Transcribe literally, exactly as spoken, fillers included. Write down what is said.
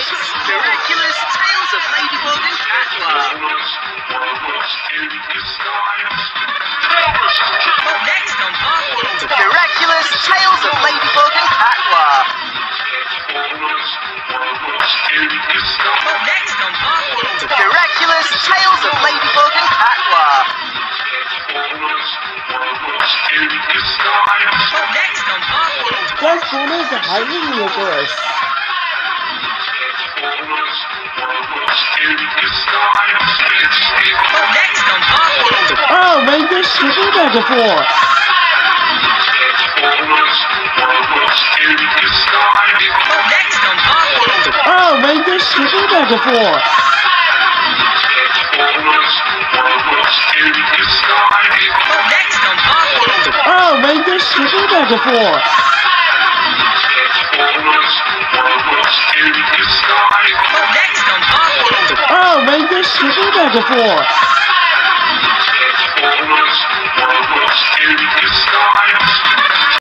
Miraculous Tales of Ladybug and Catwalk. Up next on part one. Miraculous Tales of Ladybug and Catwalk. Up next on part one. Miraculous Tales of Ladybug and Catwalk. Up next on part one. Transformers are highly rigorous. Up next on part one. Oh, Ranger Super Megaforce. Up next on part one. Oh, Ranger Super Megaforce. Up next on part one. Oh, Ranger Super Megaforce. Up next on part one. Oh, Ranger Super Megaforce.